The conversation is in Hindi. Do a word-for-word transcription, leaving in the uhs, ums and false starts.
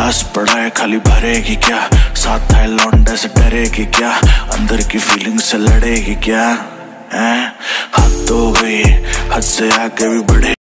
गिलास पड़ा है खाली भरेगी क्या, साथ है लौंडे से डरेगी क्या, अंदर की फीलिंग से लड़ेगी क्या, हैं हद तो गई, हद से आगे भी बढ़े।